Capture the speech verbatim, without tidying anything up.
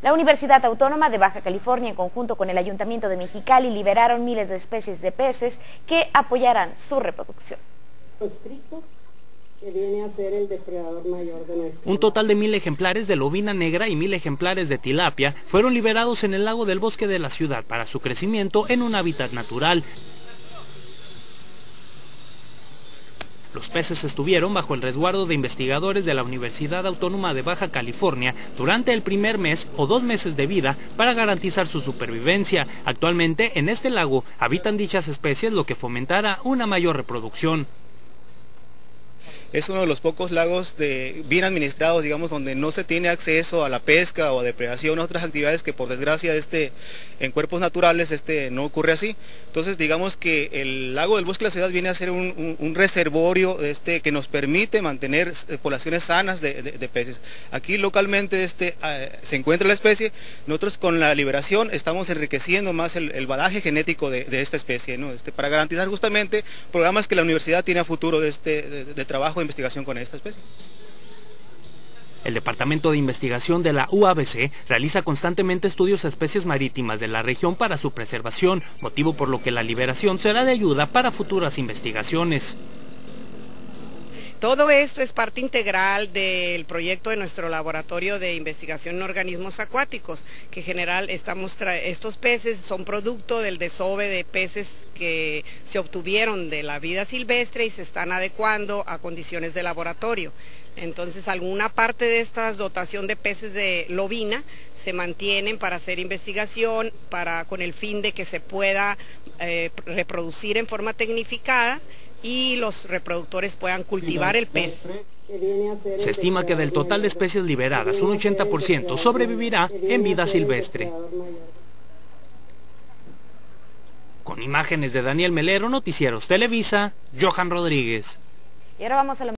La Universidad Autónoma de Baja California, en conjunto con el Ayuntamiento de Mexicali, liberaron miles de especies de peces que apoyarán su reproducción. Estricto, que viene a ser el depredador mayor de nuestro. Un total de mil ejemplares de lobina negra y mil ejemplares de tilapia fueron liberados en el lago del bosque de la ciudad para su crecimiento en un hábitat natural. Los peces estuvieron bajo el resguardo de investigadores de la Universidad Autónoma de Baja California durante el primer mes o dos meses de vida para garantizar su supervivencia. Actualmente en este lago habitan dichas especies, lo que fomentará una mayor reproducción. Es uno de los pocos lagos de, bien administrados, digamos, donde no se tiene acceso a la pesca o a depredación o otras actividades que por desgracia este, en cuerpos naturales este, no ocurre así. Entonces digamos que el lago del bosque de la ciudad viene a ser un, un, un reservorio este, que nos permite mantener poblaciones sanas de, de, de peces. Aquí localmente este, eh, se encuentra la especie, nosotros con la liberación estamos enriqueciendo más el, el badaje genético de, de esta especie, ¿no? este, para garantizar justamente programas que la universidad tiene a futuro de, este, de, de trabajo de investigación con esta especie. El Departamento de Investigación de la U A B C realiza constantemente estudios a especies marítimas de la región para su preservación, motivo por lo que la liberación será de ayuda para futuras investigaciones. Todo esto es parte integral del proyecto de nuestro laboratorio de investigación en organismos acuáticos, que en general estamos estos peces son producto del desove de peces que se obtuvieron de la vida silvestre y se están adecuando a condiciones de laboratorio. Entonces alguna parte de esta dotación de peces de lobina se mantienen para hacer investigación, para, con el fin de que se pueda eh, reproducir en forma tecnificada y los reproductores puedan cultivar el pez. Se estima que del total de especies liberadas, un ochenta por ciento sobrevivirá en vida silvestre. Con imágenes de Daniel Melero, Noticieros Televisa, Johan Rodríguez. Y ahora vamos a la